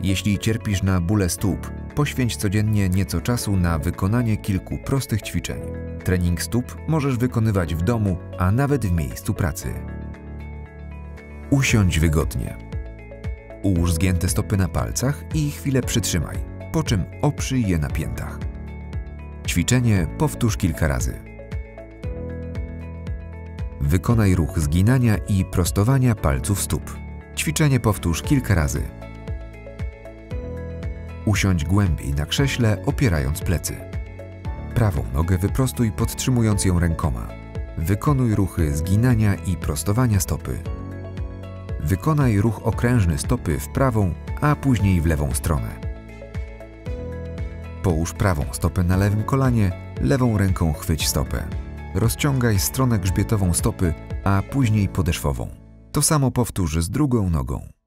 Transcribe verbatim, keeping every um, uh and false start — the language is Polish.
Jeśli cierpisz na bóle stóp, poświęć codziennie nieco czasu na wykonanie kilku prostych ćwiczeń. Trening stóp możesz wykonywać w domu, a nawet w miejscu pracy. Usiądź wygodnie. Ułóż zgięte stopy na palcach i chwilę przytrzymaj, po czym oprzyj je na piętach. Ćwiczenie powtórz kilka razy. Wykonaj ruch zginania i prostowania palców stóp. Ćwiczenie powtórz kilka razy. Usiądź głębiej na krześle, opierając plecy. Prawą nogę wyprostuj, podtrzymując ją rękoma. Wykonuj ruchy zginania i prostowania stopy. Wykonaj ruch okrężny stopy w prawą, a później w lewą stronę. Połóż prawą stopę na lewym kolanie, lewą ręką chwyć stopę. Rozciągaj stronę grzbietową stopy, a później podeszwową. To samo powtórz z drugą nogą.